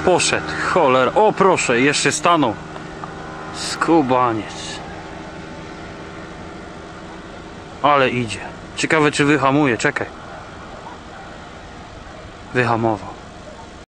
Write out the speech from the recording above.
poszedł, cholera. O proszę, jeszcze stanął. Skubaniec. Ale idzie. Ciekawe czy wyhamuje, czekaj. Wyhamował.